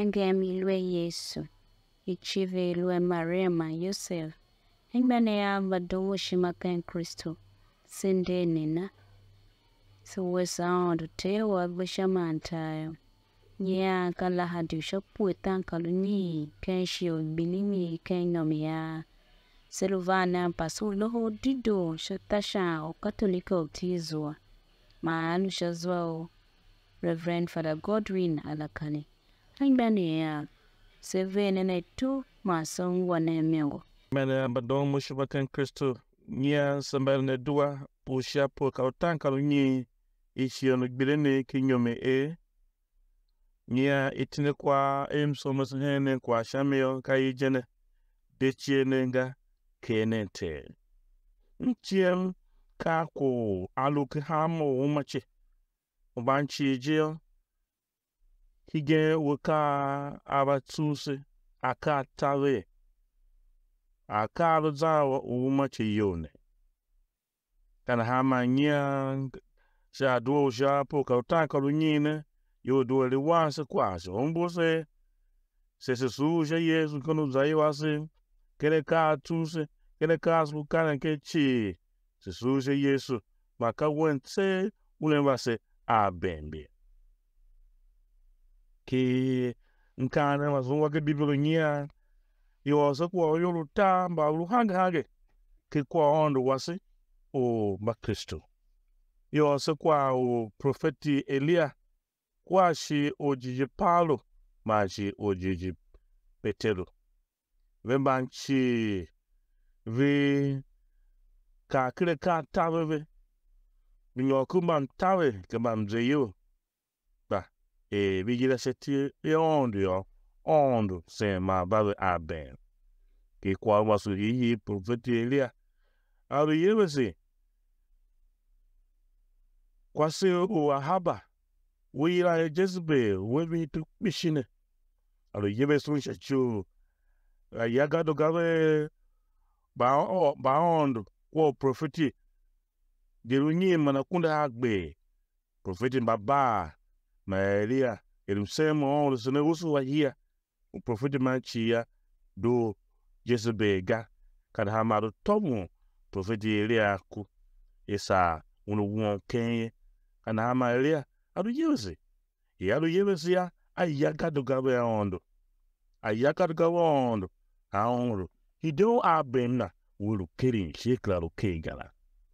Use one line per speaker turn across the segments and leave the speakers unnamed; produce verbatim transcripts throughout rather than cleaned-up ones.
Engemi lwe Yesu. Ichive lwe Maria ma Yosef. Engbane ya badowo shimaken Kristo. Sende nina. So wesa te wa bishamantayo. Nya ka Lahadi shapuetan kaluni ken shio Gbilinii ken nomia. Seluvana pasu Lohodedoo shatasha o Katolika utizwa. Maanu shazwa Reverend Fada Godwin Alakali. Engbane ya Sevene ne tu mason wane mengo.
Mene badon mushibakan Kristo nya sambal ne dua pusha po kautan kaluni ishi ono Gbilinii kinyome e nya itine kwa emso hene kwa shamio kai jene dechie nenga kenente ntiem ka ko aluki hamo umache ubanchi jeo hige waka abatuse aka tawe aka aluzawa umache yone kana hama nya sha duo sha po kautan kalunyine yo duole wanse kwase ombose se se suja Yesu kono zai wase kele ka tuse kele ka su kana ke chi se suja Yesu maka wente ule wase a bembe ki nkana wazo wake biblinia yo so kwa yo luta mba luhanga hage ki kwa ondo wase o ba Kristo yo so kwa o profeti Elia kwa shi ojiji Paulo ma shi ojiji Petero vembanchi vi ka kire ka tawe ve binyo kumam tawe kemam zeyo ba e vigila seti e ondo yo ondo se ma bawe aben ki kwa wasu yi profeti Elia aru yewese kwa se o ahaba wira Jezebel webi tu bishine aru yebe sun shachu ayagado gawe ba o ba ondo kwa profeti gerunyi mana kunda agbe profeti baba Maria erusemo ondo sene usu wa hia profeti manchia do Jezebel ga kada hamado tomu profeti Elia ku isa unu won kenye kana hama Elia adu yewese ya adu yewese ya ayagado gawe ondo ayagado gawe ondo aonro hido abemna wulu kirin shekla lo kegala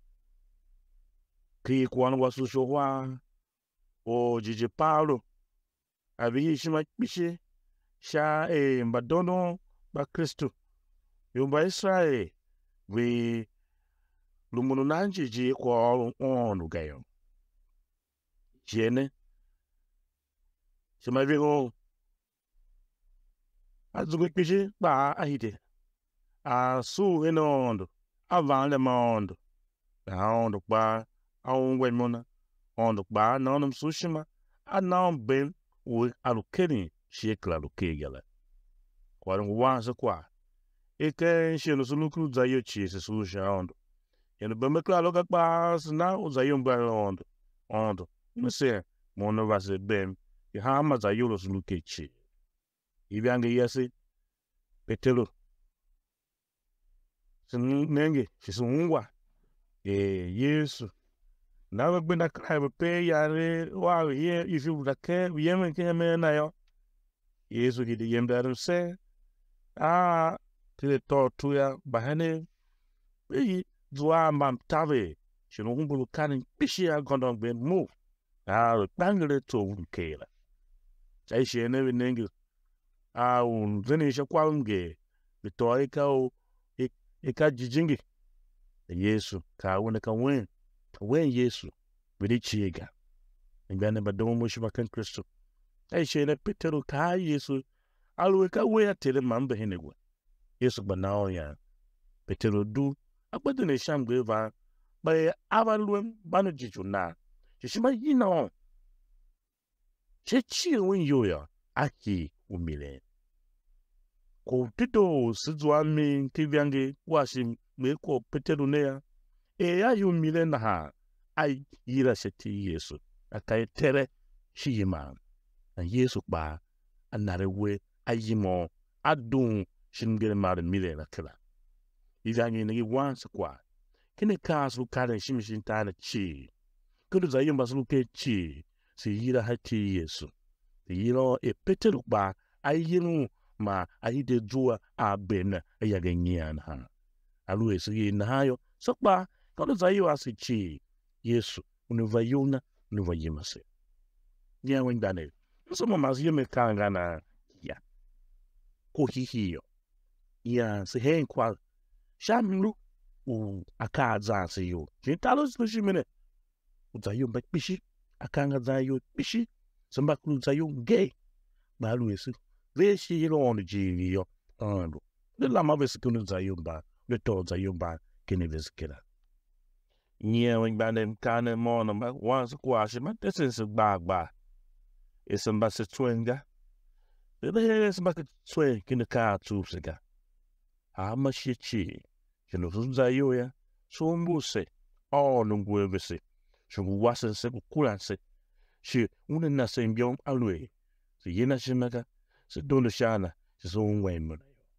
ki kwanu wasu showa o jiji Paulo abi shima bishe sha e mbadono ba Kristo yomba Israel we lumunu nanji ji kwa ondo gayo jene shima vigo azugo bishe ba ahide a su enondo avan le mondo aondo pa aonwe mona ondo pa nanum sushima anam ben we alukeni shekla lukegala kwa wanza kwa eke sheno suluku zayo chi se susha ondo yeno bemekla loka pa na uzayo mba ondo ondo mse mono vase bem ihama zayo lo suluke chi ibyange yase Petero nenge shisungwa e Yesu nawe gbenda kai pe yare wa ye ifu da ke yeme ke me na yo Yesu ki de yemda se a tile to tu ya bahane e zwa mam tave shino ngumbulu kan pishi ya gondon ben mu a bangre to kela sai shene nenge a un zeni sha kwalnge bitoi ka o eka jijingi Yesu ka wona ka wen wen Yesu bidi chiga ngane badomo mushiba kan Kristo ai shene Petero ka Yesu alwe ka we atele mambe henegwe Yesu banao ya Petero du agbade ne shamgbe va ba avalwem banu jijuna shima yina chechi wen yoya aki umile ko tito sizwa mi kivyange washi me ko Petero ne ya e ya yumile na ha ai yira sheti Yesu akai tere shiyima na Yesu ba anare we ayimo adun shingere mare mile la kala ivanyi ni once kwa kene kasu kare shimishin tana chi kudu za yumba suluke chi si yira hati Yesu yiro e petelu ba ayinu ma ayide jua abena ayagenyan ha alu esi na hayo sokba kudu za yu asichi Yesu unuvayuna unuvayimase nya wendane somo mazime kanga na ya ko hihiyo ya se hen kwa shamlu u akaza se yo jintalo shimene uzayo bishi akanga zayo bishi samba kulu zayo gay balu esi veshi yiro on ji yo ando de la mavesi kunu zayo ba de to zayo ba kene veskela nya wendane kana mo na ma once kwa shima desense gbagba esamba se twenga de esamba ke twen kine ka tupsega ama shichi kino zayo ya sombuse oh nungwevese shungu wasen se kulanse shi una na sembion alwe se yena shimaka se dondo shana se so unwemo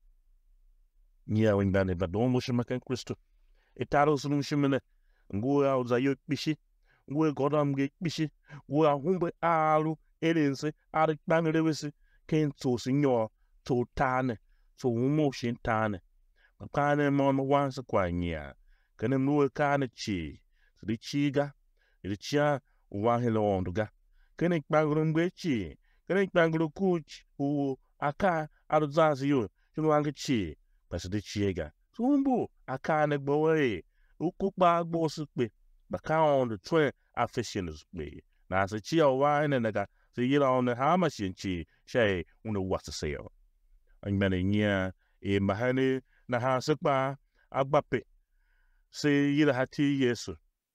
nya wendane ba domo shimaka Kristo etaro sunu shimene nguya uzayo bishi nguya godam ge bishi nguya humbe alu elense ari bangrewese ken to sinyo to tane to umo tane kane mon once kwa nya kene nuwe kane chi di chiga di chia wahelo onduga kene kpanguru mbechi kene kpanguru kuch u aka aruzazi yo chunu ange chi pas di chiga tumbu aka ne gbowe ukukpa gbosukpe baka on the twe aficionados be na se chi wa ne naga se yira on the hamashin chi shay una wasaseyo angmene nya e mahane na ha sekpa agbape se yira hati Yesu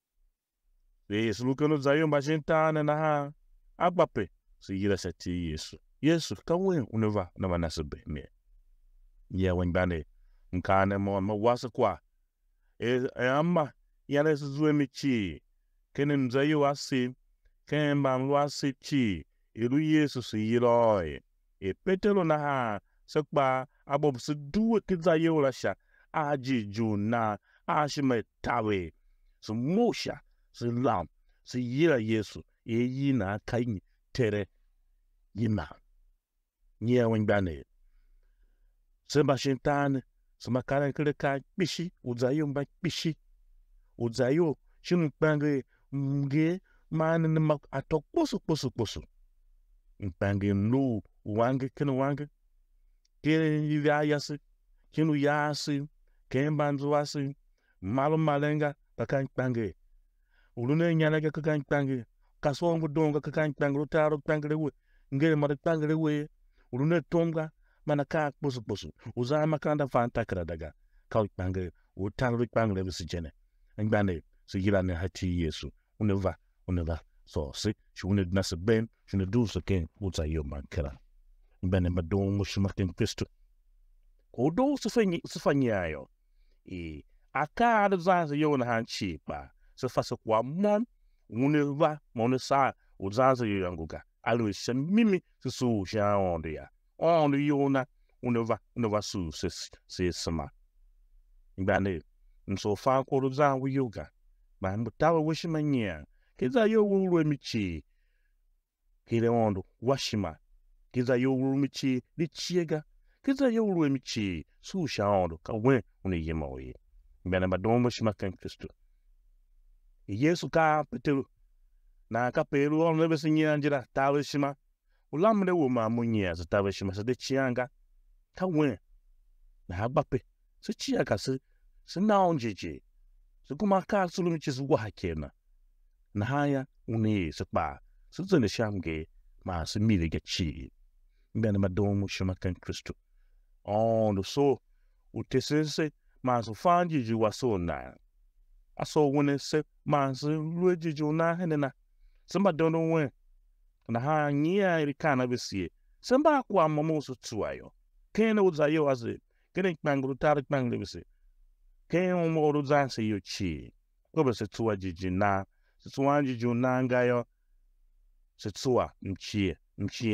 Yesu lukano zayo majinta na ha agbape se yira sati Yesu Yesu kawe uneva na manasebe me ya wenbane nkane mo ma wasa kwa e amma yana zuwe michi kene mzayo asi kemba mwasi chi iru Yesu se yira e petelo na ha sekpa abob se duwe kizayo lasha aji juna ashime tawe so mosha so lam so yira Yesu e yina kai tere yima nya wenbane sema shintane sema kana kile ka bishi uzayo mba bishi uzayo shinu pange mge mane ne atok posu posu posu mpange no wange kene wange kene yasi kinu yasi kembanzu wasi malu malenga kakan pange ulune nyana ga kakan pange kasongo donga kakan pange rutaro pange we ngere mara pange we ulune tonga manaka posu posu uzama kanda fanta kradaga kau pange utaro pange we sijene ngbane so yilane hati Yesu uneva uneva so si shune nasa ben shune du so ken uzayo mankera ngbane madon mushimakin Kristo kodo sifanye sifanyayo e aka azaza yo na hanchi ba so fasa kwa mom uneva monesa uzaza yo yanguga alo mimi so sha onde ya onde yo na uneva uneva su sis sis sama ngbane nso fa ko za wu yoga ba mutawa wishimanya kiza yo wuru michi kile ondo washima kiza yo wuru michi lichiega kiza yo wuru michi su sha ondo ka we uni yemoye mbana madomo shimakan Kristo Yesu ka petelu na ka pelu on lebe sinya njira tawe shima ulamre wo ma munya za tawe shima sa de chianga ka we na agbape se chiaka se se naonjeje se kuma ka sulumi chisu wa hakena na haya uni se pa se zene shamge ma se mile ga chi mbana madomo shimakan Kristo on so utesense ma so fanji ju waso na aso wone se ma se rueji ju na henena samba dono we na ha nyia iri kana besie samba kwa mamo so tuayo kene uzayo aze kene kpanguru tar kpangre bese kene mo ro zanse yo chi ko se tuwa jiji na se tuwa jiju na ngayo se tuwa mchie mchie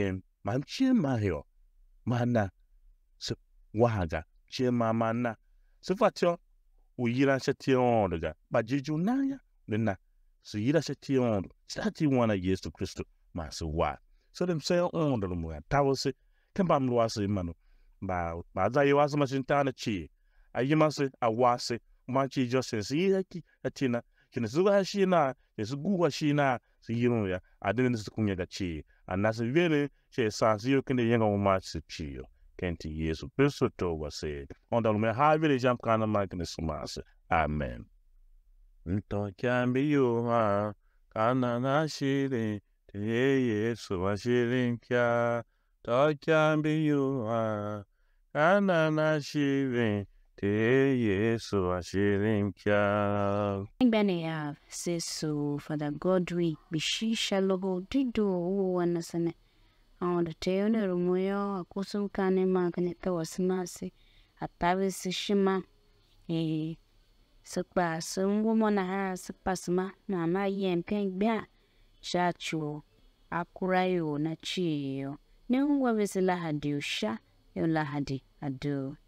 mam chie ma yo mana se waga chie ma mana se fatio u yira se tion daga ba jeju na ya na se yira se tion stati wana Yesu Kristo ma se wa so dem se on do mo ta wo se kembam lo ase manu ba ba za yo ase ma sinta na chi ayima se awase ma chi just se yaki atina kina zuwa shi na yesu guwa shi na se yiro ya adene se kunya ga chi anase vele che sa zio kende yenga o ma se chi yo kenti Yesu Kristo to wa se on da me ha vele jam kana ma kene sumase amen nto kyambi yo ha kana na shire te Yesu wa shire kya to kyambi yo ha kana na shire te Yesu wa shire kya.
Gbilinii ya sesu Fada Godwin bishisha Lohodedoo wana sana. Aonda teo ne rumuyo akusum kane makane tawasimasi atawisi shima eh sekpa sungwo na ha sepasma na ma yen ken bia chachu akurayo na chiyo ne ngwa bisi Lahadi usha yo Lahadi ado